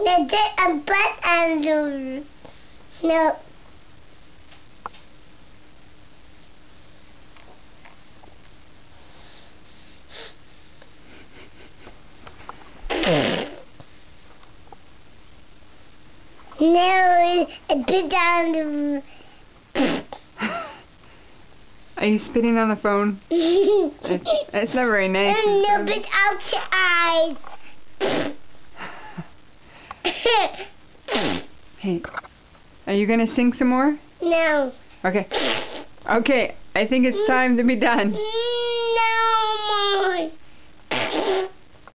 No, a butt and no. No, a bit down. Are you spitting on the phone? It's not very nice. And a bit out your eyes. Hey, are you gonna sing some more? No. Okay. Okay, I think it's time to be done.